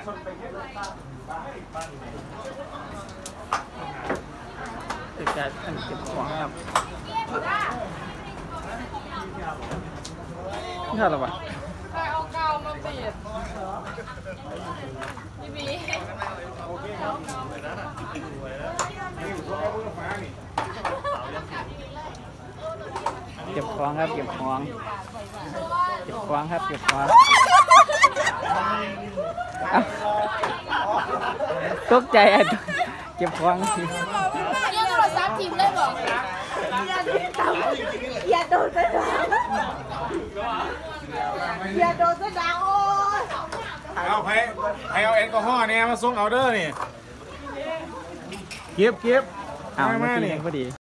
เป็นการเก็บของครับนี่อะไรวะใครเอากาวมาปิดพี่บีเก็บของครับเก็บของครับเก็บของตกใจอ่ะเก็บของยังโทรศัพท์ทีมเลยบอกอย่าโดนกระดาษอย่าโดนกระดาษโอ้ยเอาให้เอาแอลกอฮอล์เนี่ยมาส่งเอาเด้อนี่เก็บเอามาทีนึงพอดี